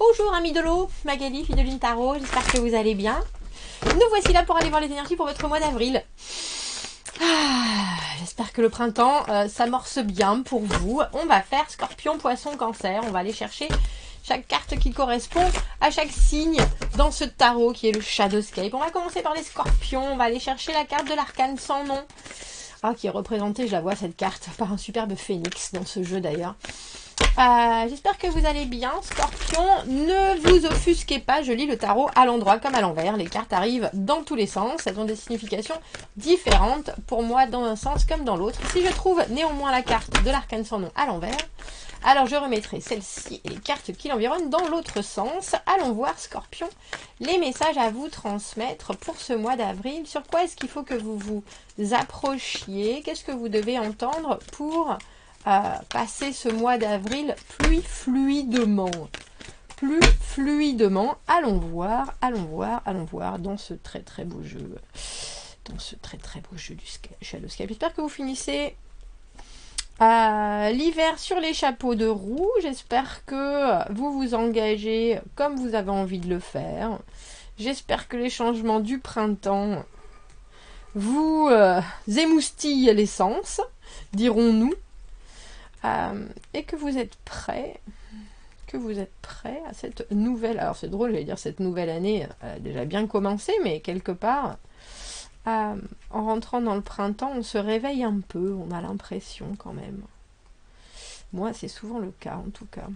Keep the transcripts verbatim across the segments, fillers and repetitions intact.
Bonjour amis de l'eau, Magali, Fideline Tarot, j'espère que vous allez bien. Nous voici là pour aller voir les énergies pour votre mois d'avril. Ah, j'espère que le printemps euh, s'amorce bien pour vous. On va faire Scorpion, Poisson, Cancer. On va aller chercher chaque carte qui correspond à chaque signe dans ce tarot qui est le Shadowscape. On va commencer par les Scorpions. On va aller chercher la carte de l'arcane sans nom. Ah, qui est représentée, je la vois cette carte, par un superbe phénix dans ce jeu d'ailleurs. Euh, J'espère que vous allez bien, Scorpion. Ne vous offusquez pas, je lis le tarot à l'endroit comme à l'envers. Les cartes arrivent dans tous les sens. Elles ont des significations différentes pour moi dans un sens comme dans l'autre. Si je trouve néanmoins la carte de l'arcane sans nom à l'envers, alors je remettrai celle-ci et les cartes qui l'environnent dans l'autre sens. Allons voir, Scorpion, les messages à vous transmettre pour ce mois d'avril. Sur quoi est-ce qu'il faut que vous vous approchiez? Qu'est-ce que vous devez entendre pour euh, passer ce mois d'avril plus fluidement? Plus fluidement. Allons voir, allons voir, allons voir dans ce très très beau jeu. Dans ce très très beau jeu du Shadowscape. J'espère que vous finissez Euh, l'hiver sur les chapeaux de roue. J'espère que vous vous engagez comme vous avez envie de le faire. J'espère que les changements du printemps vous euh, émoustillent les sens, dirons-nous, euh, et que vous êtes prêts, que vous êtes prêts à cette nouvelle, alors c'est drôle, j'allais dire cette nouvelle année a déjà bien commencé, mais quelque part, Euh, en rentrant dans le printemps, on se réveille un peu, on a l'impression quand même. Moi, c'est souvent le cas en tout cas.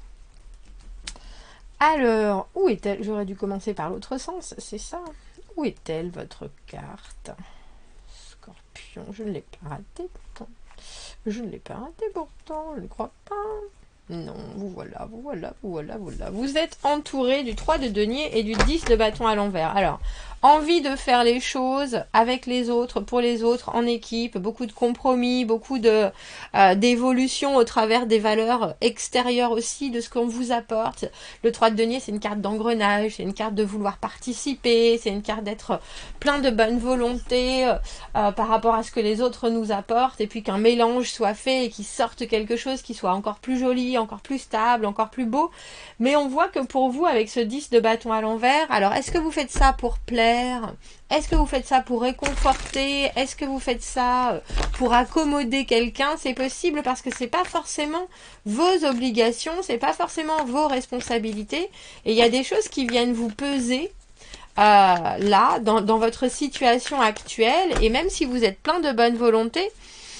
Alors, où est-elle? J'aurais dû commencer par l'autre sens, c'est ça. Où est-elle, votre carte? Scorpion, je ne l'ai pas raté pourtant. Je ne l'ai pas raté pourtant, je ne crois pas. Non, vous voilà, vous voilà, vous voilà, vous voilà. Vous êtes entouré du trois de denier et du dix de bâton à l'envers. Alors, envie de faire les choses avec les autres, pour les autres, en équipe, beaucoup de compromis, beaucoup de euh, d'évolution au travers des valeurs extérieures aussi, de ce qu'on vous apporte. Le trois de denier, c'est une carte d'engrenage, c'est une carte de vouloir participer, c'est une carte d'être plein de bonne volonté euh, euh, par rapport à ce que les autres nous apportent, et puis qu'un mélange soit fait et qu'il sorte quelque chose qui soit encore plus joli, encore plus stable, encore plus beau. Mais on voit que pour vous, avec ce dix de bâton à l'envers, alors est-ce que vous faites ça pour plaire? Est-ce que vous faites ça pour réconforter? Est-ce que vous faites ça pour accommoder quelqu'un? C'est possible parce que c'est pas forcément vos obligations, c'est pas forcément vos responsabilités, et il y a des choses qui viennent vous peser euh, là, dans, dans votre situation actuelle, et même si vous êtes plein de bonne volonté,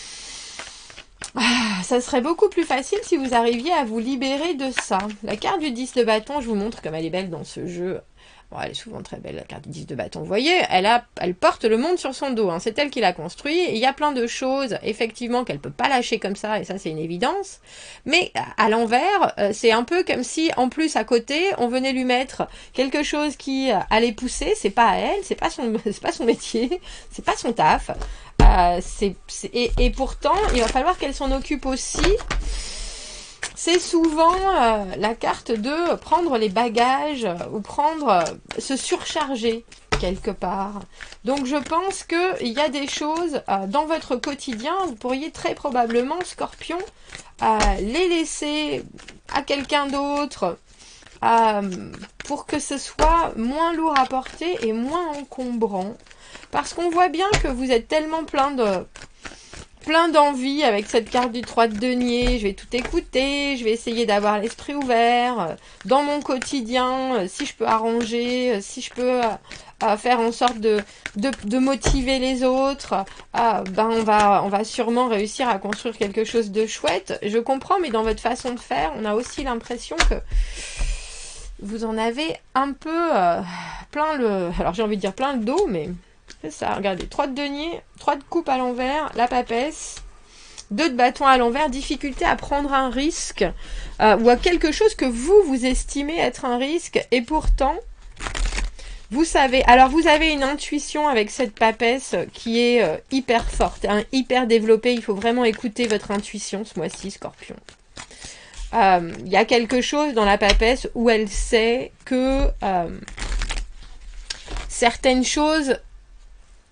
ça serait beaucoup plus facile si vous arriviez à vous libérer de ça. La carte du dix de bâton, je vous montre comme elle est belle dans ce jeu. Bon, elle est souvent très belle, la carte du dix de bâton. Vous voyez, elle, a, elle porte le monde sur son dos. Hein. C'est elle qui l'a construit. Et il y a plein de choses, effectivement, qu'elle peut pas lâcher comme ça. Et ça, c'est une évidence. Mais à l'envers, c'est un peu comme si, en plus, à côté, on venait lui mettre quelque chose qui allait pousser. C'est pas à elle, c'est pas son, c'est pas son métier, c'est pas son taf. Euh, c'est, c'est, et, et pourtant, il va falloir qu'elle s'en occupe aussi. C'est souvent euh, la carte de prendre les bagages ou prendre, euh, se surcharger quelque part. Donc je pense qu'il y a des choses euh, dans votre quotidien, vous pourriez très probablement, Scorpion, euh, les laisser à quelqu'un d'autre euh, pour que ce soit moins lourd à porter et moins encombrant. Parce qu'on voit bien que vous êtes tellement plein de... plein d'envie avec cette carte du trois de denier. Je vais tout écouter, je vais essayer d'avoir l'esprit ouvert dans mon quotidien, si je peux arranger, si je peux euh, faire en sorte de, de, de motiver les autres, euh, ben on va, on va sûrement réussir à construire quelque chose de chouette. Je comprends, mais dans votre façon de faire, on a aussi l'impression que vous en avez un peu euh, plein le... Alors j'ai envie de dire plein le dos, mais... c'est ça, regardez, trois de denier, trois de coupe à l'envers, la papesse, deux de bâton à l'envers, difficulté à prendre un risque, euh, ou à quelque chose que vous, vous estimez être un risque, et pourtant, vous savez, alors vous avez une intuition avec cette papesse qui est euh, hyper forte, hein, hyper développée, il faut vraiment écouter votre intuition ce mois-ci, Scorpion. Il euh, y a quelque chose dans la papesse où elle sait que euh, certaines choses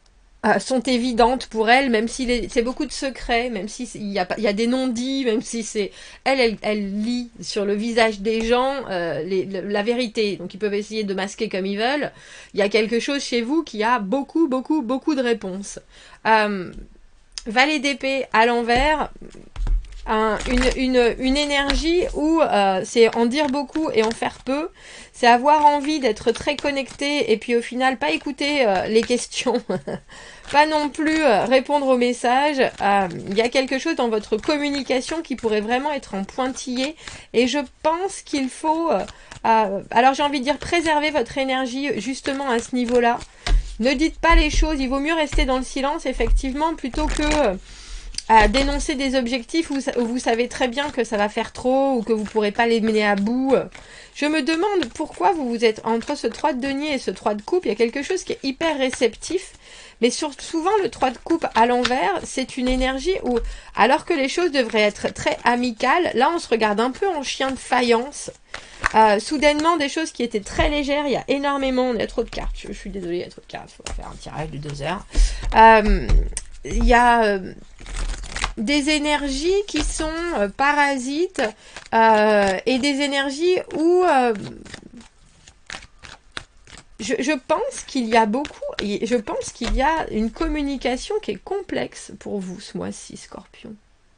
euh, sont évidentes pour elle, même si c'est beaucoup de secrets, même si il y a, y a des non-dits, même si c'est elle, elle, elle lit sur le visage des gens euh, les, le, la vérité. Donc ils peuvent essayer de masquer comme ils veulent. Il y a quelque chose chez vous qui a beaucoup, beaucoup, beaucoup de réponses. Euh, Valet d'épée à l'envers. Un, une, une, une énergie où euh, c'est en dire beaucoup et en faire peu, c'est avoir envie d'être très connecté et puis au final pas écouter euh, les questions, pas non plus euh, répondre aux messages. Euh, il y a quelque chose dans votre communication qui pourrait vraiment être en pointillé et je pense qu'il faut, euh, euh, alors j'ai envie de dire préserver votre énergie justement à ce niveau-là. Ne dites pas les choses, il vaut mieux rester dans le silence effectivement plutôt que... Euh, à dénoncer des objectifs où, où vous savez très bien que ça va faire trop ou que vous ne pourrez pas les mener à bout. Je me demande pourquoi vous vous êtes entre ce trois de denier et ce trois de coupe, il y a quelque chose qui est hyper réceptif, mais sur, souvent le trois de coupe à l'envers, c'est une énergie où, alors que les choses devraient être très amicales, là on se regarde un peu en chien de faïence. Euh, soudainement, des choses qui étaient très légères, il y a énormément, il y a trop de cartes, je, je suis désolée, il y a trop de cartes, il faut faire un tirage de deux heures. Euh, il y a... Euh, des énergies qui sont euh, parasites euh, et des énergies où euh, je, je pense qu'il y a beaucoup, je pense qu'il y a une communication qui est complexe pour vous ce mois-ci, Scorpion.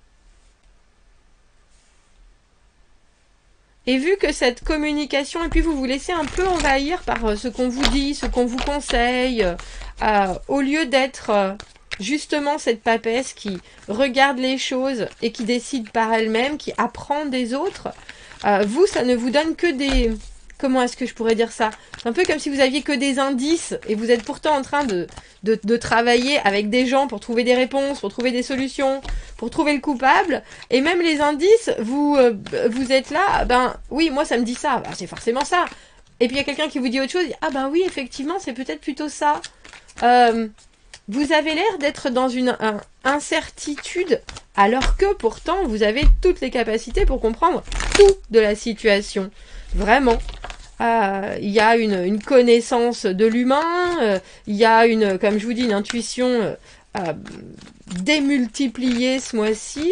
Et vu que cette communication, et puis vous vous laissez un peu envahir par ce qu'on vous dit, ce qu'on vous conseille, euh, au lieu d'être... Euh, justement cette papesse qui regarde les choses et qui décide par elle-même, qui apprend des autres, euh, vous, ça ne vous donne que des... Comment est-ce que je pourrais dire ça? C'est un peu comme si vous aviez que des indices et vous êtes pourtant en train de, de, de travailler avec des gens pour trouver des réponses, pour trouver des solutions, pour trouver le coupable. Et même les indices, vous, euh, vous êtes là, ben oui, moi ça me dit ça, ben, c'est forcément ça. Et puis il y a quelqu'un qui vous dit autre chose, ah ben oui, effectivement, c'est peut-être plutôt ça. Euh... Vous avez l'air d'être dans une un, incertitude, alors que pourtant, vous avez toutes les capacités pour comprendre tout de la situation. Vraiment. Euh, il y a une, une connaissance de l'humain, euh, il y a, une, comme je vous dis, une intuition euh, euh, démultipliée ce mois-ci.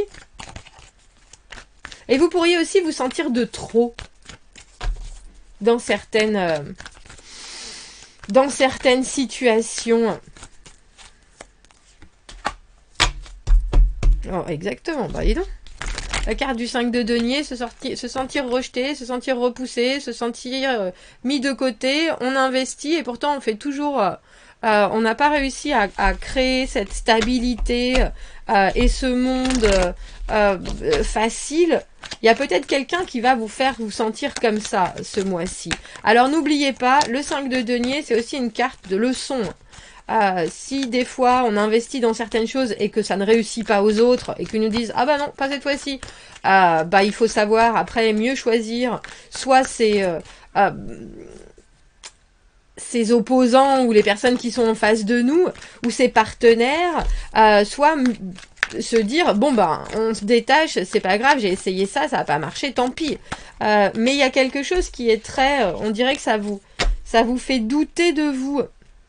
Et vous pourriez aussi vous sentir de trop dans certaines, euh, dans certaines situations. Oh, exactement, bah dis donc. La carte du cinq de denier, se, sortir, se sentir rejeté, se sentir repoussé, se sentir euh, mis de côté, on investit et pourtant on fait toujours... Euh, euh, on n'a pas réussi à, à créer cette stabilité euh, et ce monde euh, euh, facile. Il y a peut-être quelqu'un qui va vous faire vous sentir comme ça ce mois-ci. Alors n'oubliez pas, le cinq de denier, c'est aussi une carte de leçon. Euh, si des fois on investit dans certaines choses et que ça ne réussit pas aux autres et qu'ils nous disent ah bah non pas cette fois-ci, euh, bah il faut savoir après mieux choisir soit c'est euh, euh, ses opposants ou les personnes qui sont en face de nous ou ses partenaires, euh, soit se dire bon bah on se détache, c'est pas grave, j'ai essayé ça, ça a pas marché, tant pis. Euh, mais il y a quelque chose qui est très, on dirait que ça vous ça vous fait douter de vous.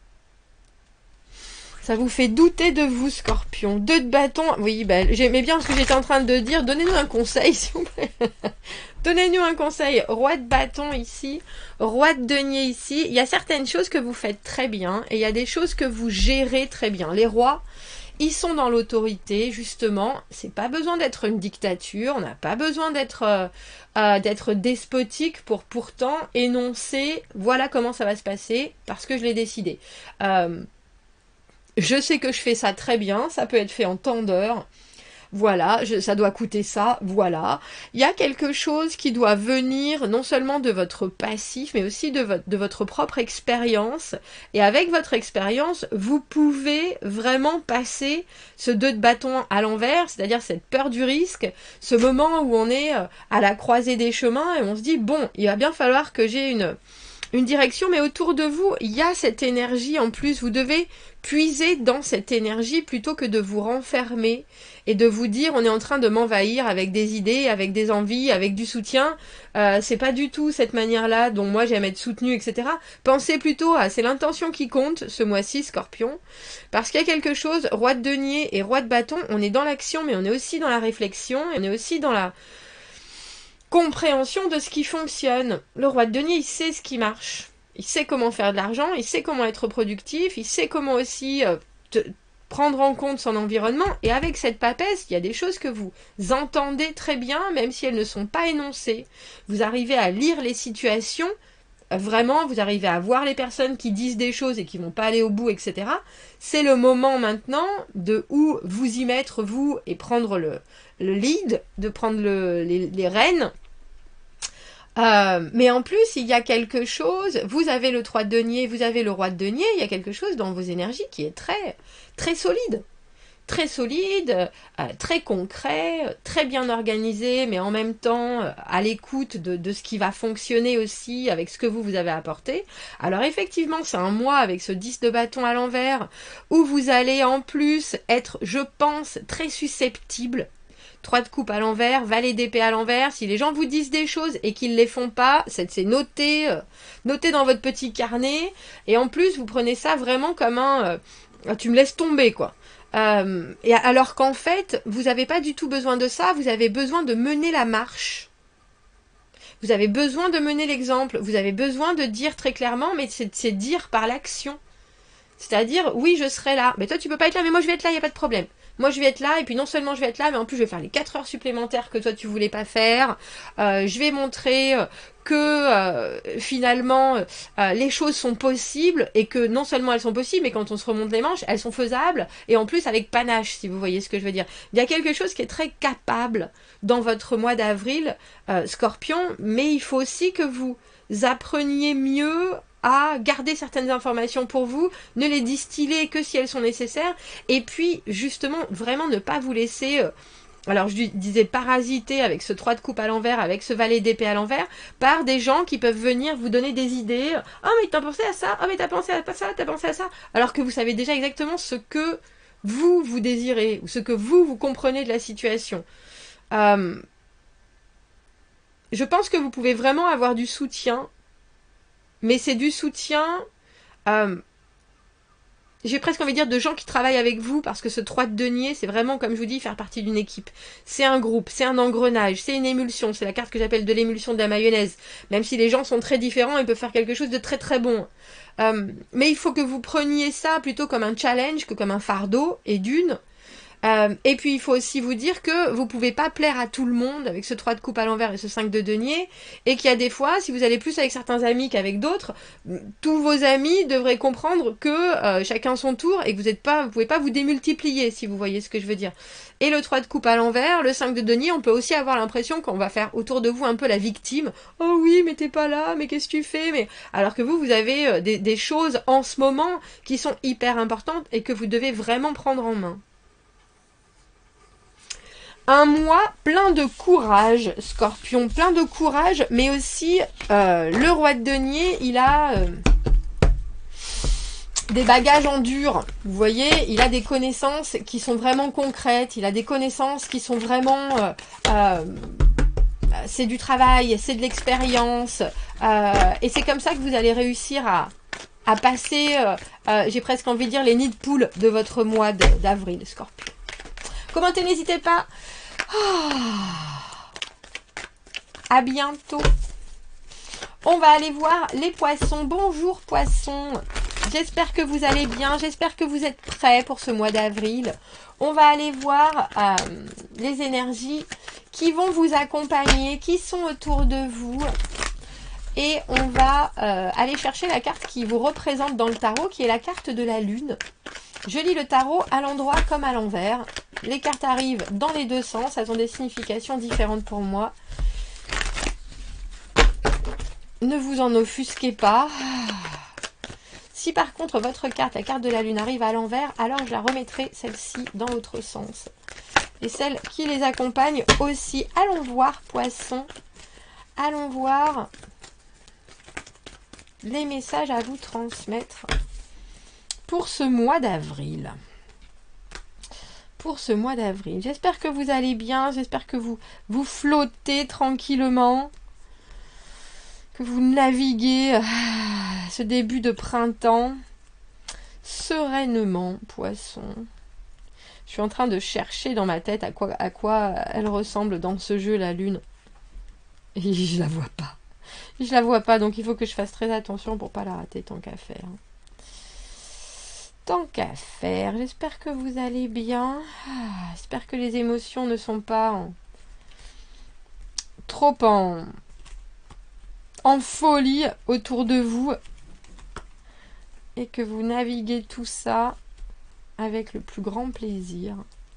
Ça vous fait douter de vous, Scorpion. Deux de bâton. Oui, ben, j'aimais bien ce que j'étais en train de dire. Donnez-nous un conseil, s'il vous plaît. Donnez-nous un conseil. Roi de bâton ici. Roi de denier ici. Il y a certaines choses que vous faites très bien. Et il y a des choses que vous gérez très bien. Les rois, ils sont dans l'autorité, justement. C'est pas besoin d'être une dictature. On n'a pas besoin d'être... Euh, euh, d'être despotique pour pourtant énoncer voilà comment ça va se passer parce que je l'ai décidé. Euh... Je sais que je fais ça très bien, ça peut être fait en temps d'heure. Voilà, je, ça doit coûter ça, voilà. Il y a quelque chose qui doit venir non seulement de votre passif, mais aussi de votre, de votre propre expérience. Et avec votre expérience, vous pouvez vraiment passer ce deux de bâton à l'envers, c'est-à-dire cette peur du risque, ce moment où on est à la croisée des chemins et on se dit, bon, il va bien falloir que j'ai une... une direction, mais autour de vous, il y a cette énergie en plus. Vous devez puiser dans cette énergie plutôt que de vous renfermer et de vous dire on est en train de m'envahir avec des idées, avec des envies, avec du soutien. Euh, c'est pas du tout cette manière-là dont moi j'aime être soutenue, et cetera. Pensez plutôt à c'est l'intention qui compte ce mois-ci, Scorpion, parce qu'il y a quelque chose, roi de denier et roi de bâton, on est dans l'action, mais on est aussi dans la réflexion, et on est aussi dans la compréhension de ce qui fonctionne. Le roi de denier, il sait ce qui marche. Il sait comment faire de l'argent, il sait comment être productif, il sait comment aussi euh, te, prendre en compte son environnement. Et avec cette papesse, il y a des choses que vous entendez très bien, même si elles ne sont pas énoncées. Vous arrivez à lire les situations, euh, vraiment, vous arrivez à voir les personnes qui disent des choses et qui vont pas aller au bout, et cetera. C'est le moment maintenant de où vous y mettre, vous, et prendre le, le lead, de prendre le, les, les rênes. Euh, mais en plus, il y a quelque chose, vous avez le trois de denier, vous avez le roi de denier, il y a quelque chose dans vos énergies qui est très, très solide. Très solide, euh, très concret, très bien organisé, mais en même temps euh, à l'écoute de, de ce qui va fonctionner aussi avec ce que vous, vous avez apporté. Alors effectivement, c'est un mois avec ce dix de bâton à l'envers, où vous allez en plus être, je pense, très susceptible. Trois de coupe à l'envers, valet d'épée à l'envers. Si les gens vous disent des choses et qu'ils ne les font pas, c'est, c'est noté, euh, noté dans votre petit carnet. Et en plus, vous prenez ça vraiment comme un... Euh, tu me laisses tomber, quoi. Euh, et alors qu'en fait, vous n'avez pas du tout besoin de ça. Vous avez besoin de mener la marche. Vous avez besoin de mener l'exemple. Vous avez besoin de dire très clairement, mais c'est, c'est dire par l'action. C'est-à-dire, oui, je serai là. Mais toi, tu peux pas être là, mais moi, je vais être là, il n'y a pas de problème. Moi, je vais être là, et puis non seulement je vais être là, mais en plus, je vais faire les quatre heures supplémentaires que toi, tu voulais pas faire. Euh, je vais montrer que, euh, finalement, euh, les choses sont possibles, et que non seulement elles sont possibles, mais quand on se remonte les manches, elles sont faisables, et en plus, avec panache, si vous voyez ce que je veux dire. Il y a quelque chose qui est très capable dans votre mois d'avril, euh, Scorpion, mais il faut aussi que vous appreniez mieux à garder certaines informations pour vous, ne les distiller que si elles sont nécessaires, et puis justement vraiment ne pas vous laisser, euh, alors je disais parasiter avec ce trois de coupe à l'envers, avec ce valet d'épée à l'envers, par des gens qui peuvent venir vous donner des idées. Oh mais t'as pensé à ça, oh mais t'as pensé à ça, t'as pensé à ça, alors que vous savez déjà exactement ce que vous vous désirez, ou ce que vous vous comprenez de la situation. Euh, je pense que vous pouvez vraiment avoir du soutien, mais c'est du soutien, euh, j'ai presque envie de dire de gens qui travaillent avec vous, parce que ce trois de denier, c'est vraiment, comme je vous dis, faire partie d'une équipe. C'est un groupe, c'est un engrenage, c'est une émulsion, c'est la carte que j'appelle de l'émulsion de la mayonnaise. Même si les gens sont très différents, ils peuvent faire quelque chose de très très bon. Euh, mais il faut que vous preniez ça plutôt comme un challenge que comme un fardeau, et d'une... Euh, et puis il faut aussi vous dire que vous pouvez pas plaire à tout le monde avec ce trois de coupe à l'envers et ce cinq de denier, et qu'il y a des fois, si vous allez plus avec certains amis qu'avec d'autres, tous vos amis devraient comprendre que euh, chacun son tour, et que vous êtes pas, vous pouvez pas vous démultiplier, si vous voyez ce que je veux dire. Et le trois de coupe à l'envers, le cinq de denier, on peut aussi avoir l'impression qu'on va faire autour de vous un peu la victime. Oh oui, mais t'es pas là, mais qu'est-ce que tu fais, mais alors que vous, vous avez euh, des, des choses en ce moment qui sont hyper importantes et que vous devez vraiment prendre en main. Un mois plein de courage, Scorpion, plein de courage, mais aussi euh, le roi de denier, il a euh, des bagages en dur, vous voyez, il a des connaissances qui sont vraiment concrètes, il a des connaissances qui sont vraiment... Euh, euh, c'est du travail, c'est de l'expérience, euh, et c'est comme ça que vous allez réussir à, à passer, euh, euh, j'ai presque envie de dire, les nids de poule de votre mois de, d'avril, Scorpion. Commentez, n'hésitez pas. Oh. À bientôt. On va aller voir les poissons. Bonjour poissons. J'espère que vous allez bien. J'espère que vous êtes prêts pour ce mois d'avril. On va aller voir euh, les énergies qui vont vous accompagner, qui sont autour de vous. Et on va euh, aller chercher la carte qui vous représente dans le tarot, qui est la carte de la lune. Je lis le tarot à l'endroit comme à l'envers. Les cartes arrivent dans les deux sens. Elles ont des significations différentes pour moi. Ne vous en offusquez pas. Si par contre votre carte, la carte de la lune, arrive à l'envers, alors je la remettrai celle-ci dans l'autre sens. Et celle qui les accompagne aussi. Allons voir, poisson. Allons voir les messages à vous transmettre pour ce mois d'avril. Pour ce mois d'avril. J'espère que vous allez bien, j'espère que vous, vous flottez tranquillement, que vous naviguez ah, ce début de printemps sereinement, poisson. Je suis en train de chercher dans ma tête à quoi, à quoi elle ressemble dans ce jeu, la lune. Et je la vois pas. Je la vois pas, donc il faut que je fasse très attention pour pas la rater, tant qu'à faire. Tant qu'à faire, j'espère que vous allez bien. Ah, j'espère que les émotions ne sont pas en... trop en... en folie autour de vous. Et que vous naviguez tout ça avec le plus grand plaisir.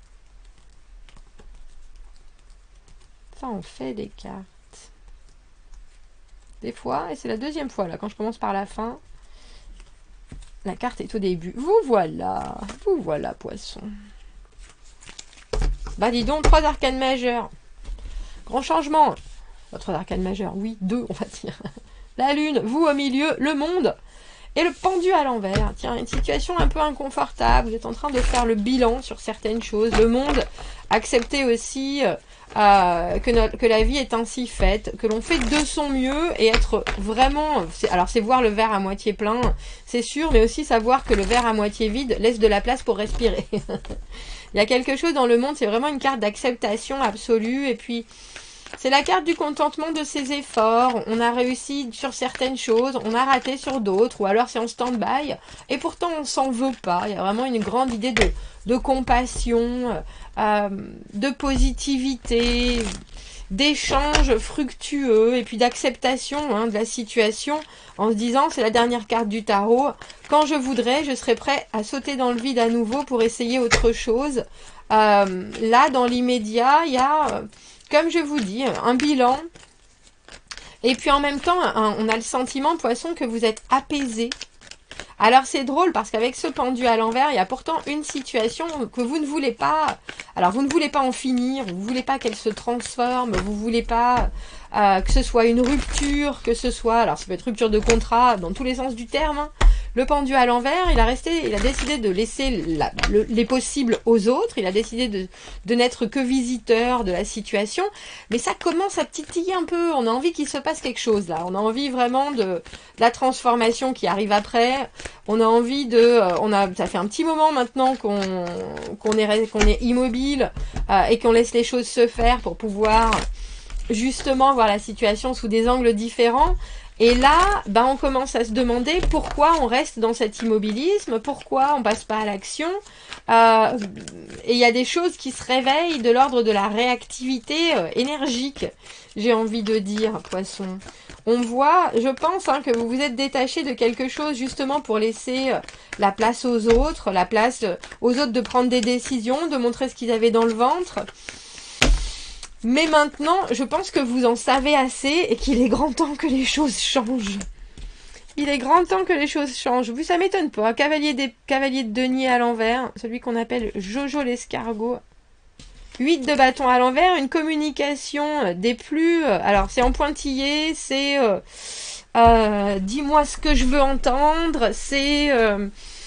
Ça en fait des cartes. Des fois, et c'est la deuxième fois là, quand je commence par la fin, la carte est au début. Vous voilà, vous voilà, poisson. Bah dis donc, trois arcanes majeures. Grand changement. Bah, trois arcanes majeures, oui, deux on va dire. La lune, vous au milieu, le monde. Et le pendu à l'envers. Tiens, une situation un peu inconfortable. Vous êtes en train de faire le bilan sur certaines choses. Le monde, acceptez aussi euh, que, no que la vie est ainsi faite, que l'on fait de son mieux et être vraiment... Alors c'est voir le verre à moitié plein, c'est sûr, mais aussi savoir que le verre à moitié vide laisse de la place pour respirer. Il y a quelque chose dans le monde, c'est vraiment une carte d'acceptation absolue. Et puis... c'est la carte du contentement de ses efforts. On a réussi sur certaines choses, on a raté sur d'autres, ou alors c'est en stand-by. Et pourtant, on s'en veut pas. Il y a vraiment une grande idée de, de compassion, euh, de positivité, d'échange fructueux, et puis d'acceptation hein, de la situation, en se disant, c'est la dernière carte du tarot, quand je voudrais, je serais prêt à sauter dans le vide à nouveau pour essayer autre chose. Euh, là, dans l'immédiat, il y a... comme je vous dis, un bilan. Et puis en même temps, un, on a le sentiment, poisson, que vous êtes apaisé. Alors c'est drôle parce qu'avec ce pendu à l'envers, il y a pourtant une situation que vous ne voulez pas. Alors vous ne voulez pas en finir, vous ne voulez pas qu'elle se transforme, vous ne voulez pas euh, que ce soit une rupture, que ce soit... alors ça peut être rupture de contrat dans tous les sens du terme. Hein. Le pendu à l'envers, il a resté, il a décidé de laisser la, le, les possibles aux autres. Il a décidé de, de n'être que visiteur de la situation. Mais ça commence à titiller un peu. On a envie qu'il se passe quelque chose là. On a envie vraiment de, de la transformation qui arrive après. On a envie de, euh, on a, ça fait un petit moment maintenant qu'on qu'on est qu'on est immobile euh, et qu'on laisse les choses se faire pour pouvoir justement voir la situation sous des angles différents. Et là, ben on commence à se demander pourquoi on reste dans cet immobilisme, pourquoi on passe pas à l'action. Euh, et il y a des choses qui se réveillent de l'ordre de la réactivité euh, énergique, j'ai envie de dire, poisson. On voit, je pense, hein, que vous vous êtes détaché de quelque chose justement pour laisser euh, la place aux autres, la place euh, aux autres de prendre des décisions, de montrer ce qu'ils avaient dans le ventre. Mais maintenant, je pense que vous en savez assez et qu'il est grand temps que les choses changent. Il est grand temps que les choses changent. Vous, ça m'étonne pas. Cavalier, des... Cavalier de denier à l'envers, celui qu'on appelle Jojo l'escargot. huit de bâton à l'envers, une communication des plus... Alors, c'est en pointillé, c'est... Euh, euh, dis-moi ce que je veux entendre, c'est... Euh,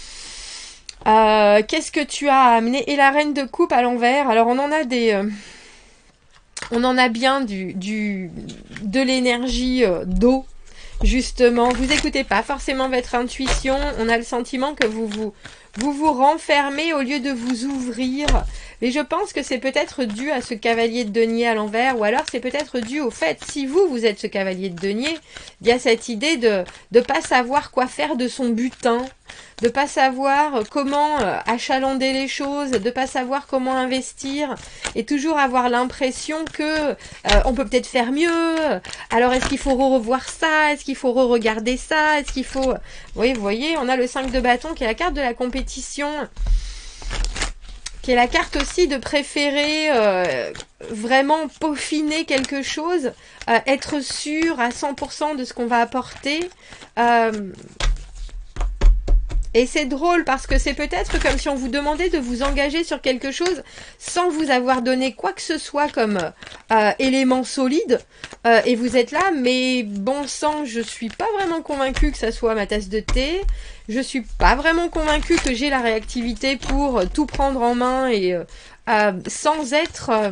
euh, qu'est-ce que tu as à amener? Et la reine de coupe à l'envers. Alors, on en a des... Euh, On en a bien du, du, de l'énergie euh, d'eau, justement. Vous écoutez pas forcément votre intuition. On a le sentiment que vous vous, vous, vous renfermez au lieu de vous ouvrir. Mais je pense que c'est peut-être dû à ce cavalier de denier à l'envers. Ou alors c'est peut-être dû au fait, si vous, vous êtes ce cavalier de denier, il y a cette idée de ne pas savoir quoi faire de son butin. De pas savoir comment achalander les choses, de pas savoir comment investir et toujours avoir l'impression que euh, on peut peut-être faire mieux. Alors est-ce qu'il faut revoir ça? Est-ce qu'il faut re-regarder ça? Est-ce qu'il faut... Oui, vous voyez, on a le cinq de bâton qui est la carte de la compétition, qui est la carte aussi de préférer euh, vraiment peaufiner quelque chose, euh, être sûr à cent pour cent de ce qu'on va apporter. Euh, Et c'est drôle parce que c'est peut-être comme si on vous demandait de vous engager sur quelque chose sans vous avoir donné quoi que ce soit comme euh, élément solide. Euh, et vous êtes là, mais bon sang, je suis pas vraiment convaincue que ça soit ma tasse de thé. Je suis pas vraiment convaincue que j'ai la réactivité pour euh, tout prendre en main et euh, euh, sans être euh,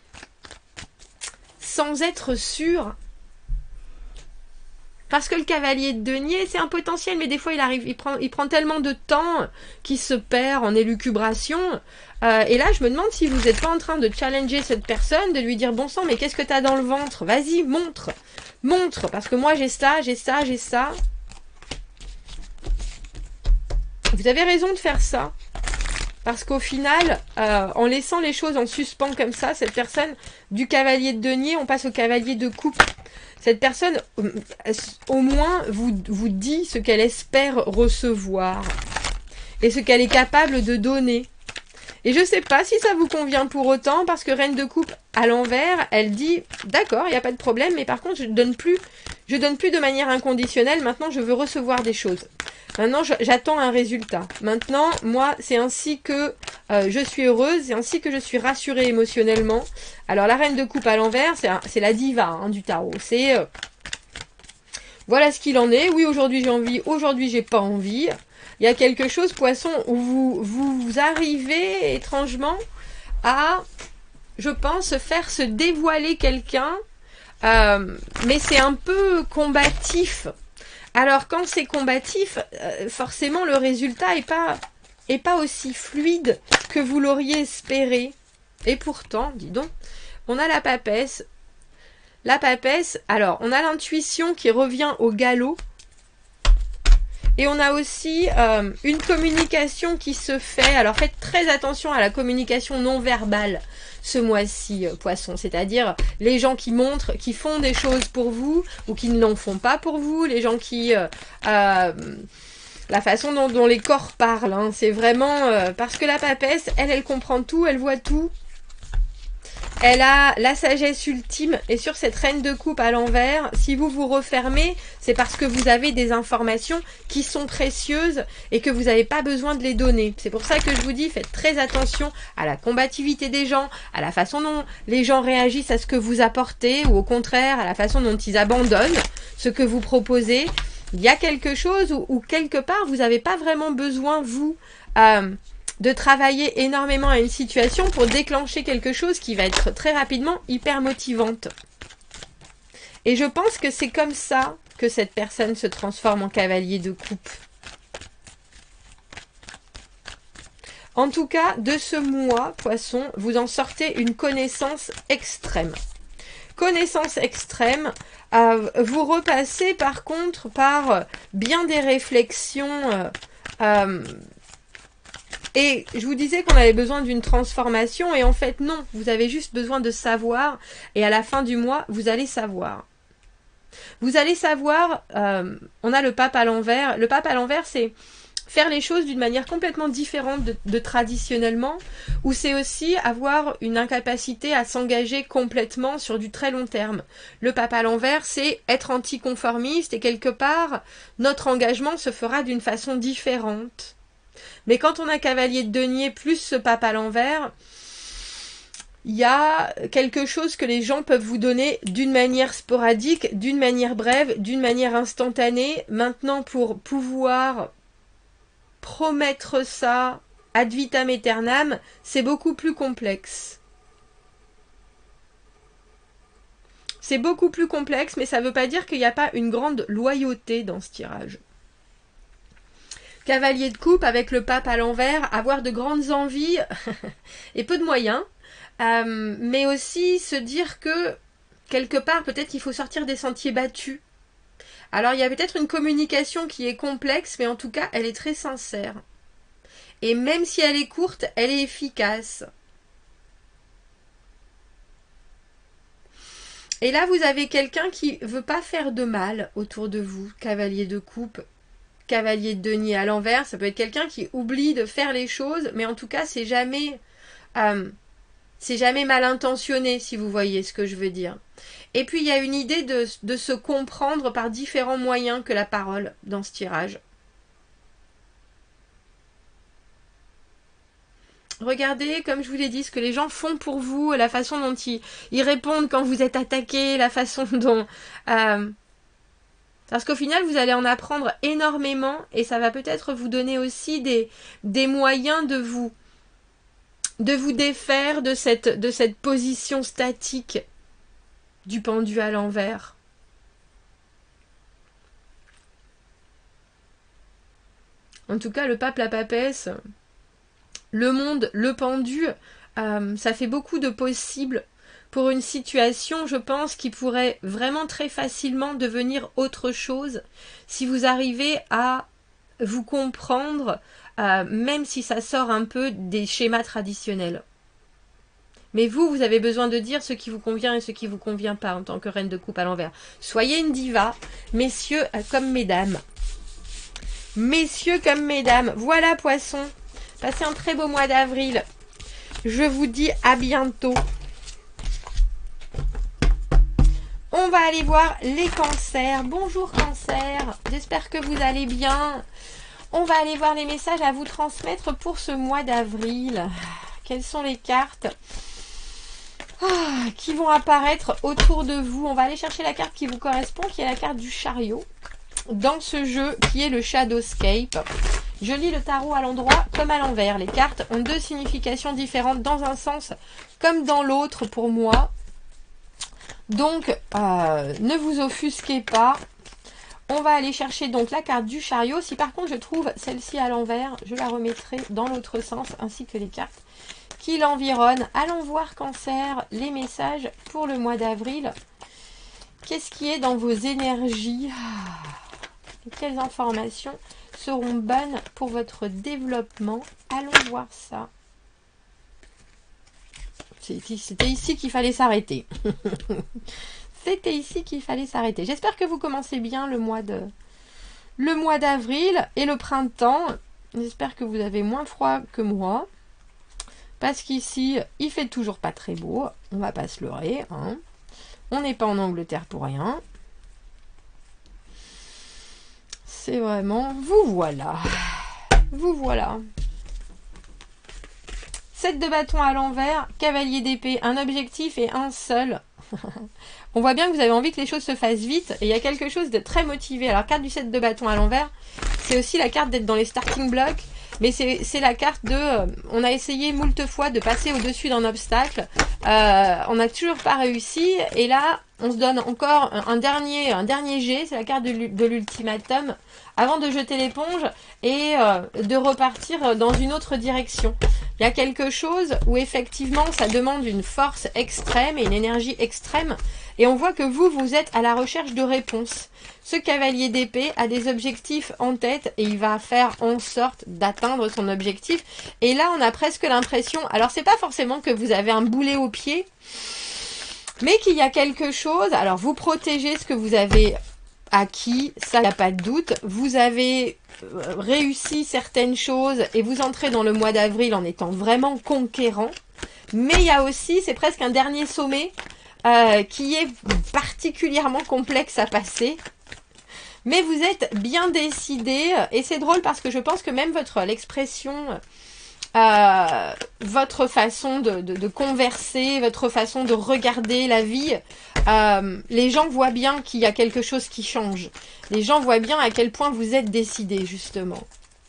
sans être sûre. Parce que le cavalier de denier, c'est un potentiel, mais des fois il arrive, il prend, il prend tellement de temps qu'il se perd en élucubration. Euh, et là, je me demande si vous n'êtes pas en train de challenger cette personne, de lui dire bon sang, mais qu'est-ce que t'as dans le ventre? Vas-y, montre, montre, parce que moi j'ai ça, j'ai ça, j'ai ça. Vous avez raison de faire ça. Parce qu'au final, euh, en laissant les choses en suspens comme ça, cette personne, du cavalier de denier, on passe au cavalier de coupe. Cette personne, au moins, vous, vous dit ce qu'elle espère recevoir. Et ce qu'elle est capable de donner. Et je ne sais pas si ça vous convient pour autant, parce que Reine de coupe, à l'envers, elle dit, d'accord, il n'y a pas de problème, mais par contre, je ne donne plus, je donne plus de manière inconditionnelle, maintenant je veux recevoir des choses. Maintenant, j'attends un résultat. Maintenant, moi, c'est ainsi que euh, je suis heureuse, c'est ainsi que je suis rassurée émotionnellement. Alors, la Reine de coupe à l'envers, c'est la diva hein, du tarot. C'est, euh, voilà ce qu'il en est. Oui, aujourd'hui j'ai envie, aujourd'hui j'ai pas envie. Il y a quelque chose, poisson, où vous, vous, vous arrivez étrangement à, je pense, faire se dévoiler quelqu'un. Euh, mais c'est un peu combatif. Alors, quand c'est combatif, euh, forcément, le résultat n'est pas, est pas aussi fluide que vous l'auriez espéré. Et pourtant, dis donc, on a la papesse. La papesse, alors, on a l'intuition qui revient au galop. Et on a aussi euh, une communication qui se fait. Alors, faites très attention à la communication non verbale ce mois-ci, euh, poisson. C'est-à-dire les gens qui montrent, qui font des choses pour vous ou qui ne l'en font pas pour vous. Les gens qui... Euh, euh, la façon dont, dont les corps parlent. Hein, c'est vraiment... Euh, parce que la papesse, elle, elle comprend tout, elle voit tout. Elle a la sagesse ultime et sur cette reine de coupe à l'envers, si vous vous refermez, c'est parce que vous avez des informations qui sont précieuses et que vous n'avez pas besoin de les donner. C'est pour ça que je vous dis, faites très attention à la combativité des gens, à la façon dont les gens réagissent à ce que vous apportez ou au contraire à la façon dont ils abandonnent ce que vous proposez. Il y a quelque chose où, où quelque part vous n'avez pas vraiment besoin, vous... Euh, de travailler énormément à une situation pour déclencher quelque chose qui va être très rapidement hyper motivante. Et je pense que c'est comme ça que cette personne se transforme en cavalier de coupe. En tout cas, de ce mois, poisson, vous en sortez une connaissance extrême. Connaissance extrême, euh, vous repassez par contre par bien des réflexions... Euh, euh, Et je vous disais qu'on avait besoin d'une transformation et en fait non, vous avez juste besoin de savoir et à la fin du mois, vous allez savoir. Vous allez savoir, euh, on a le pape à l'envers. Le pape à l'envers, c'est faire les choses d'une manière complètement différente de, de traditionnellement, ou c'est aussi avoir une incapacité à s'engager complètement sur du très long terme. Le pape à l'envers, c'est être anticonformiste et quelque part, notre engagement se fera d'une façon différente. Mais quand on a cavalier de denier plus ce pape à l'envers, il y a quelque chose que les gens peuvent vous donner d'une manière sporadique, d'une manière brève, d'une manière instantanée. Maintenant, pour pouvoir promettre ça ad vitam aeternam, c'est beaucoup plus complexe. C'est beaucoup plus complexe, mais ça ne veut pas dire qu'il n'y a pas une grande loyauté dans ce tirage. Cavalier de coupe avec le pape à l'envers, avoir de grandes envies et peu de moyens, euh, mais aussi se dire que quelque part peut-être qu'il faut sortir des sentiers battus. Alors il y a peut-être une communication qui est complexe, mais en tout cas elle est très sincère. Et même si elle est courte, elle est efficace. Et là vous avez quelqu'un qui ne veut pas faire de mal autour de vous, cavalier de coupe. Cavalier de denier à l'envers, ça peut être quelqu'un qui oublie de faire les choses, mais en tout cas, c'est jamais, euh, c'est jamais mal intentionné, si vous voyez ce que je veux dire. Et puis, il y a une idée de, de se comprendre par différents moyens que la parole dans ce tirage. Regardez, comme je vous l'ai dit, ce que les gens font pour vous, la façon dont ils, ils répondent quand vous êtes attaqué, la façon dont... Euh, parce qu'au final, vous allez en apprendre énormément et ça va peut-être vous donner aussi des, des moyens de vous, de vous défaire de cette, de cette position statique du pendu à l'envers. En tout cas, le pape, la papesse, le monde, le pendu, euh, ça fait beaucoup de possibles pour une situation, je pense, qui pourrait vraiment très facilement devenir autre chose si vous arrivez à vous comprendre, euh, même si ça sort un peu des schémas traditionnels. Mais vous, vous avez besoin de dire ce qui vous convient et ce qui vous convient pas en tant que reine de coupe à l'envers. Soyez une diva, messieurs comme mesdames. Messieurs comme mesdames, voilà Poisson. Passez un très beau mois d'avril. Je vous dis à bientôt. On va aller voir les cancers. Bonjour cancer, j'espère que vous allez bien. On va aller voir les messages à vous transmettre pour ce mois d'avril. Quelles sont les cartes ah, qui vont apparaître autour de vous? On va aller chercher la carte qui vous correspond, qui est la carte du chariot. Dans ce jeu qui est le Shadowscape. Je lis le tarot à l'endroit comme à l'envers. Les cartes ont deux significations différentes dans un sens comme dans l'autre pour moi. Donc, euh, ne vous offusquez pas. On va aller chercher donc la carte du chariot. Si par contre je trouve celle-ci à l'envers, je la remettrai dans l'autre sens ainsi que les cartes qui l'environnent. Allons voir Cancer, les messages pour le mois d'avril. Qu'est-ce qui est dans vos énergies? Quelles informations seront bonnes pour votre développement? Allons voir ça. C'était ici qu'il fallait s'arrêter. C'était ici qu'il fallait s'arrêter. J'espère que vous commencez bien le mois de le mois d'avril et le printemps. J'espère que vous avez moins froid que moi. Parce qu'ici, il fait toujours pas très beau. On va pas se leurrer. Hein. On n'est pas en Angleterre pour rien. C'est vraiment... Vous voilà. Vous voilà. sept de bâton à l'envers, cavalier d'épée, un objectif et un seul. On voit bien que vous avez envie que les choses se fassent vite. Et il y a quelque chose de très motivé. Alors, carte du sept de bâton à l'envers, c'est aussi la carte d'être dans les starting blocks. Mais c'est la carte de... Euh, on a essayé moult fois de passer au-dessus d'un obstacle. Euh, on n'a toujours pas réussi. Et là, on se donne encore un, un dernier, un dernier jet. C'est la carte de l'ultimatum. Avant de jeter l'éponge et euh, de repartir dans une autre direction. Il y a quelque chose où effectivement ça demande une force extrême et une énergie extrême. Et on voit que vous, vous êtes à la recherche de réponses. Ce cavalier d'épée a des objectifs en tête et il va faire en sorte d'atteindre son objectif. Et là, on a presque l'impression... Alors, c'est pas forcément que vous avez un boulet au pied, mais qu'il y a quelque chose... Alors, vous protégez ce que vous avez acquis, ça, il n'y a pas de doute. Vous avez réussi certaines choses et vous entrez dans le mois d'avril en étant vraiment conquérant. Mais il y a aussi, c'est presque un dernier sommet euh, qui est particulièrement complexe à passer. Mais vous êtes bien décidé et c'est drôle parce que je pense que même votre l'expression, euh, votre façon de, de, de converser, votre façon de regarder la vie, euh, les gens voient bien qu'il y a quelque chose qui change. Les gens voient bien à quel point vous êtes décidé justement.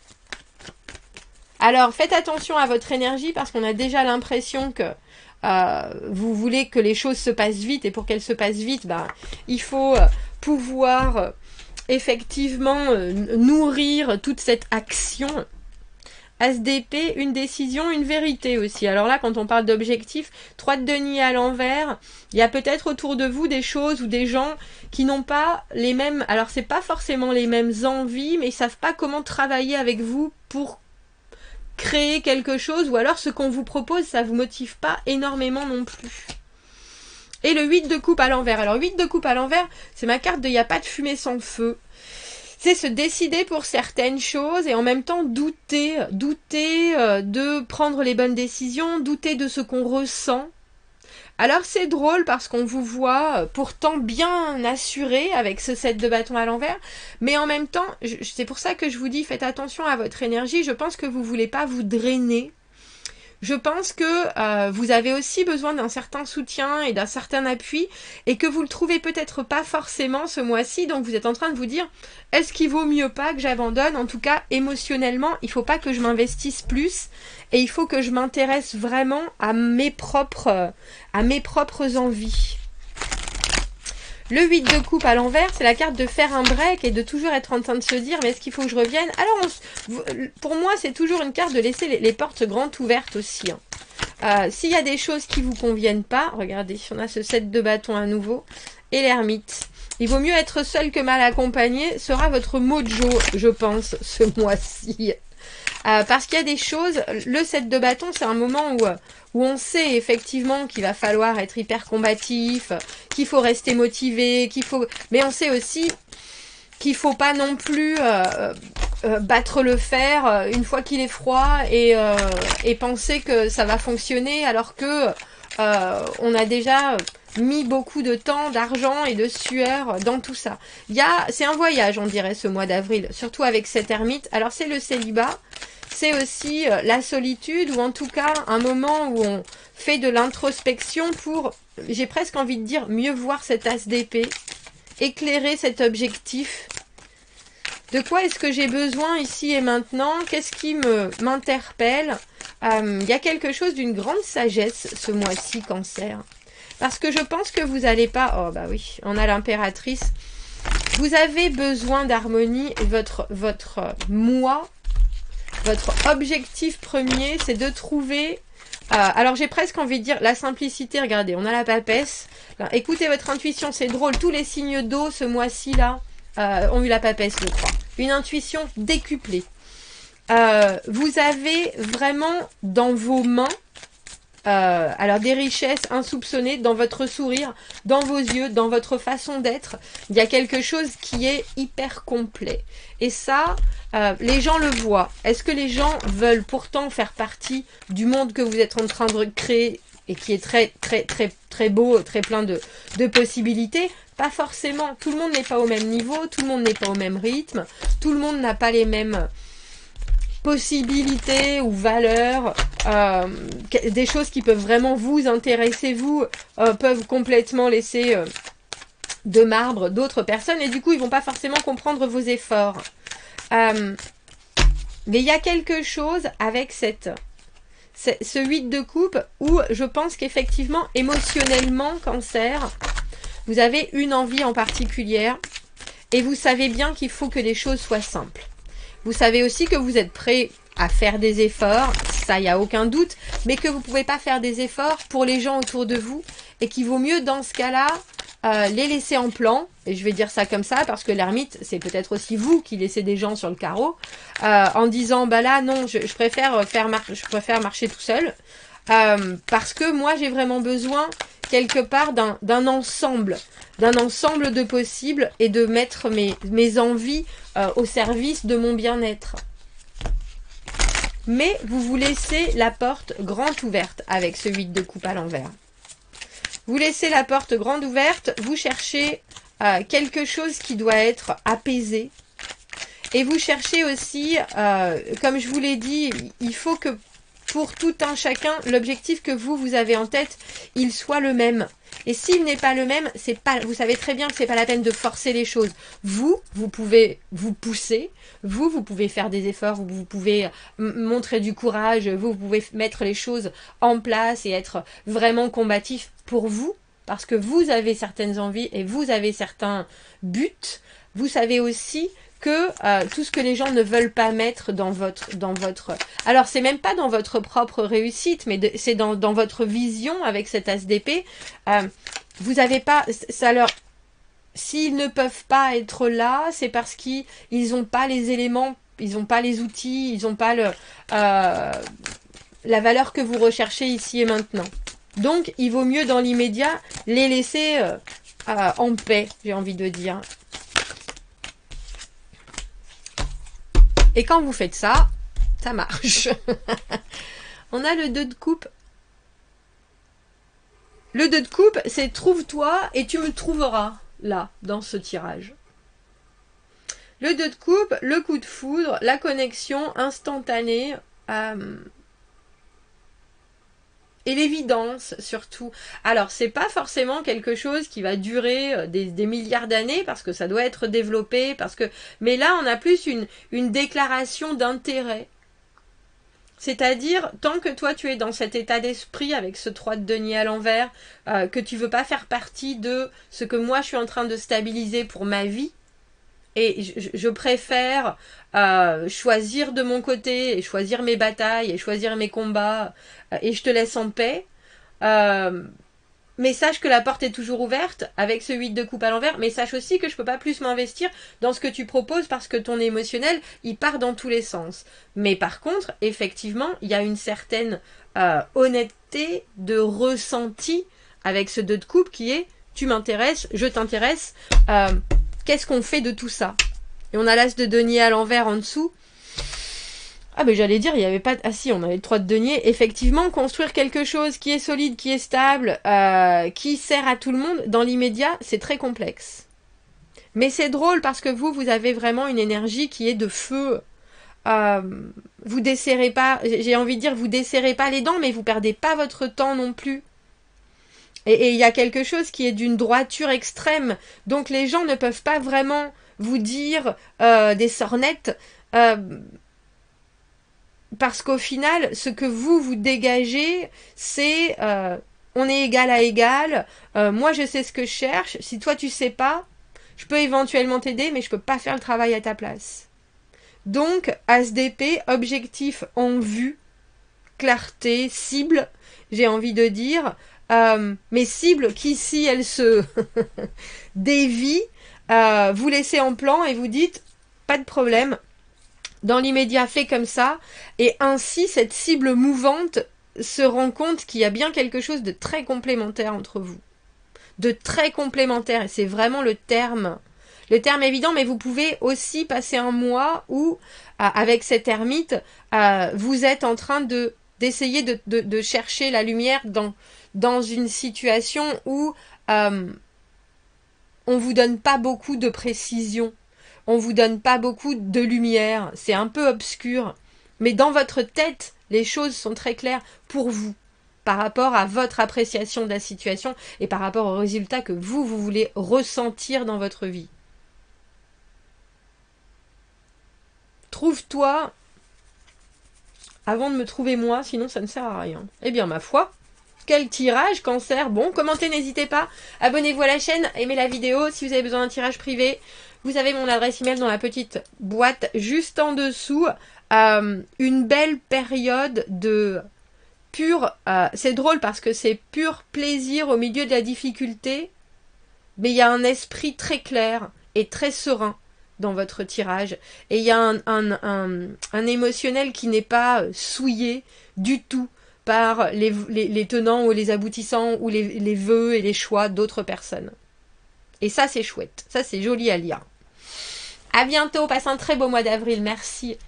Alors faites attention à votre énergie parce qu'on a déjà l'impression que euh, vous voulez que les choses se passent vite et pour qu'elles se passent vite, ben, il faut pouvoir... Euh, effectivement euh, nourrir toute cette action. As d'épée, une décision, une vérité aussi. Alors là, quand on parle d'objectif, trois de denier à l'envers, il y a peut-être autour de vous des choses ou des gens qui n'ont pas les mêmes... Alors, c'est pas forcément les mêmes envies, mais ils savent pas comment travailler avec vous pour créer quelque chose, ou alors ce qu'on vous propose, ça vous motive pas énormément non plus. Et le huit de coupe à l'envers. Alors, huit de coupe à l'envers, c'est ma carte de « il n'y a pas de fumée sans feu ». C'est se décider pour certaines choses et en même temps douter, douter euh, de prendre les bonnes décisions, douter de ce qu'on ressent. Alors, c'est drôle parce qu'on vous voit pourtant bien assuré avec ce sept de bâton à l'envers. Mais en même temps, c'est pour ça que je vous dis, faites attention à votre énergie. Je pense que vous ne voulez pas vous drainer. je pense que euh, vous avez aussi besoin d'un certain soutien et d'un certain appui et que vous le trouvez peut-être pas forcément ce mois-ci. Donc vous êtes en train de vous dire, est-ce qu'il vaut mieux pas que j'abandonne? En tout cas, émotionnellement, il faut pas que je m'investisse plus et il faut que je m'intéresse vraiment à mes propres, à mes propres envies. Le huit de coupe à l'envers, c'est la carte de faire un break et de toujours être en train de se dire, mais est-ce qu'il faut que je revienne? Alors, on, pour moi, c'est toujours une carte de laisser les, les portes grandes ouvertes aussi. Hein. Euh, S'il y a des choses qui vous conviennent pas, regardez, on a ce sept de bâton à nouveau, et l'ermite. Il vaut mieux être seul que mal accompagné, sera votre mojo, je pense, ce mois-ci. Euh, parce qu'il y a des choses, le sept de bâton, c'est un moment où, où on sait effectivement qu'il va falloir être hyper combatif, qu'il faut rester motivé, qu'il faut, mais on sait aussi qu'il faut pas non plus euh, euh, battre le fer euh, une fois qu'il est froid et, euh, et penser que ça va fonctionner alors que euh, on a déjà mis beaucoup de temps, d'argent et de sueur dans tout ça. Il y a, c'est un voyage, on dirait, ce mois d'avril, surtout avec cette ermite. Alors c'est le célibat, c'est aussi la solitude, ou en tout cas un moment où on fait de l'introspection pour, j'ai presque envie de dire, mieux voir cet as d'épée, éclairer cet objectif. De quoi est-ce que j'ai besoin ici et maintenant? Qu'est-ce qui me m'interpelle? euh, Il y a quelque chose d'une grande sagesse ce mois-ci, Cancer. Parce que je pense que vous n'allez pas... Oh bah oui, on a l'impératrice. Vous avez besoin d'harmonie et votre, votre moi, votre objectif premier, c'est de trouver... Euh, alors j'ai presque envie de dire la simplicité. Regardez, on a la papesse. Là, écoutez votre intuition, c'est drôle. Tous les signes d'eau ce mois-ci là euh, ont eu la papesse, je crois. Une intuition décuplée. Euh, vous avez vraiment dans vos mains... Euh, alors des richesses insoupçonnées dans votre sourire, dans vos yeux, dans votre façon d'être. Il y a quelque chose qui est hyper complet. Et ça, euh, les gens le voient. Est-ce que les gens veulent pourtant faire partie du monde que vous êtes en train de créer et qui est très très très très beau, très plein de, de possibilités? Pas forcément. Tout le monde n'est pas au même niveau, tout le monde n'est pas au même rythme, tout le monde n'a pas les mêmes possibilités ou valeurs, euh, des choses qui peuvent vraiment vous intéresser, vous, euh, peuvent complètement laisser euh, de marbre d'autres personnes, et du coup, ils vont pas forcément comprendre vos efforts. Euh, mais il y a quelque chose avec cette, ce huit de coupe où je pense qu'effectivement, émotionnellement, Cancer, vous avez une envie en particulière, et vous savez bien qu'il faut que les choses soient simples. Vous savez aussi que vous êtes prêt à faire des efforts, ça, il n'y a aucun doute, mais que vous ne pouvez pas faire des efforts pour les gens autour de vous et qu'il vaut mieux, dans ce cas-là, euh, les laisser en plan. Et je vais dire ça comme ça parce que l'ermite, c'est peut-être aussi vous qui laissez des gens sur le carreau euh, en disant, bah là, non, je, je, préfère, faire mar je préfère marcher tout seul euh, parce que moi, j'ai vraiment besoin quelque part d'un ensemble, d'un ensemble de possibles et de mettre mes, mes envies euh, au service de mon bien-être. Mais vous vous laissez la porte grande ouverte avec ce huit de coupe à l'envers. Vous laissez la porte grande ouverte, vous cherchez euh, quelque chose qui doit être apaisé. Et vous cherchez aussi, euh, comme je vous l'ai dit, il faut que pour tout un chacun, l'objectif que vous, vous avez en tête, il soit le même. Et s'il n'est pas le même, c'est pas, vous savez très bien que c'est pas la peine de forcer les choses. Vous, vous pouvez vous pousser. Vous, vous pouvez faire des efforts. Vous, vous pouvez montrer du courage. Vous, vous pouvez mettre les choses en place et être vraiment combatif pour vous. Parce que vous avez certaines envies et vous avez certains buts. Vous savez aussi que euh, tout ce que les gens ne veulent pas mettre dans votre... dans votre. Alors, c'est même pas dans votre propre réussite, mais c'est dans, dans votre vision avec cet as d'épée. Euh, vous n'avez pas... ça leur... S'ils ne peuvent pas être là, c'est parce qu'ils n'ont pas les éléments, ils n'ont pas les outils, ils n'ont pas le, euh, la valeur que vous recherchez ici et maintenant. Donc, il vaut mieux dans l'immédiat les laisser euh, euh, en paix, j'ai envie de dire. Et quand vous faites ça, ça marche. On a le deux de coupe. Le deux de coupe, c'est trouve-toi et tu me trouveras là, dans ce tirage. Le deux de coupe, le coup de foudre, la connexion instantanée. Euh, et l'évidence surtout. Alors c'est pas forcément quelque chose qui va durer des, des milliards d'années parce que ça doit être développé, parce que mais là on a plus une, une déclaration d'intérêt. C'est-à-dire, tant que toi tu es dans cet état d'esprit avec ce trois de denier à l'envers, euh, que tu veux pas faire partie de ce que moi je suis en train de stabiliser pour ma vie, et je, je préfère euh, choisir de mon côté, et choisir mes batailles, et choisir mes combats, euh, et je te laisse en paix. Euh, mais sache que la porte est toujours ouverte avec ce huit de coupe à l'envers, mais sache aussi que je peux pas plus m'investir dans ce que tu proposes parce que ton émotionnel, il part dans tous les sens. Mais par contre, effectivement, il y a une certaine euh, honnêteté de ressenti avec ce deux de coupe qui est tu m'intéresses, je t'intéresse, euh, qu'est-ce qu'on fait de tout ça? Et on a l'as de denier à l'envers en dessous. Ah ben j'allais dire, il n'y avait pas... Ah si, on avait le trois de denier. Effectivement, construire quelque chose qui est solide, qui est stable, euh, qui sert à tout le monde, dans l'immédiat, c'est très complexe. Mais c'est drôle parce que vous, vous avez vraiment une énergie qui est de feu. Euh, vous desserrez pas, j'ai envie de dire, vous desserrez pas les dents, mais vous perdez pas votre temps non plus. Et il y a quelque chose qui est d'une droiture extrême. Donc les gens ne peuvent pas vraiment vous dire euh, des sornettes... Euh, Parce qu'au final, ce que vous, vous dégagez, c'est euh, on est égal à égal, euh, moi je sais ce que je cherche, si toi tu sais pas, je peux éventuellement t'aider, mais je peux pas faire le travail à ta place. Donc, As d'épée, objectif en vue, clarté, cible, j'ai envie de dire, euh, mais cible qui, si elle se dévie, euh, vous laissez en plan et vous dites, pas de problème, dans l'immédiat fait comme ça, et ainsi cette cible mouvante se rend compte qu'il y a bien quelque chose de très complémentaire entre vous. De très complémentaire, et c'est vraiment le terme, le terme évident, mais vous pouvez aussi passer un mois où, euh, avec cette ermite, euh, vous êtes en train de d'essayer de, de, de chercher la lumière dans, dans une situation où euh, on vous donne pas beaucoup de précision. On vous donne pas beaucoup de lumière, c'est un peu obscur, mais dans votre tête, les choses sont très claires pour vous, par rapport à votre appréciation de la situation et par rapport au résultat que vous, vous voulez ressentir dans votre vie. Trouve-toi avant de me trouver moi, sinon ça ne sert à rien. Eh bien, ma foi, quel tirage, Cancer. Bon, commentez, n'hésitez pas, abonnez-vous à la chaîne, aimez la vidéo, si vous avez besoin d'un tirage privé, vous avez mon adresse email dans la petite boîte juste en dessous. Euh, une belle période de pur... Euh, c'est drôle parce que c'est pur plaisir au milieu de la difficulté. Mais il y a un esprit très clair et très serein dans votre tirage. Et il y a un, un, un, un émotionnel qui n'est pas souillé du tout par les, les, les tenants ou les aboutissants ou les, les vœux et les choix d'autres personnes. Et ça, c'est chouette. Ça, c'est joli à lire. À bientôt. Passe un très beau mois d'avril. Merci.